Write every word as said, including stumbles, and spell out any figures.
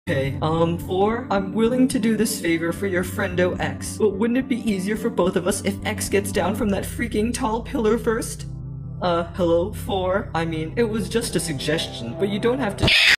Okay, um, four, I'm willing to do this favor for your friendo X, but wouldn't it be easier for both of us if X gets down from that freaking tall pillar first? Uh, hello, four? I mean, it was just a suggestion, but you don't have to-